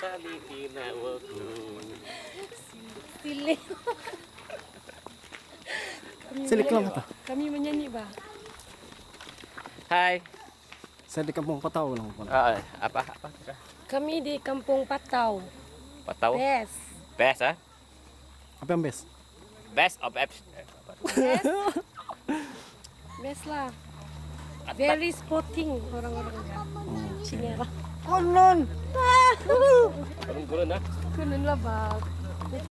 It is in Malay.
Silik. Silik lang ito. Kami menyanyi ba? Hai. Saya di kampung Patau lang po. Apa? Kami di Kampung Patau. Patau? Best. Best, ah? Apa yang best? Best of apps. Best. Best lah. Very sporting orang-orang sini lah. Konon. Turun-turun, ah. Kunun lah bang.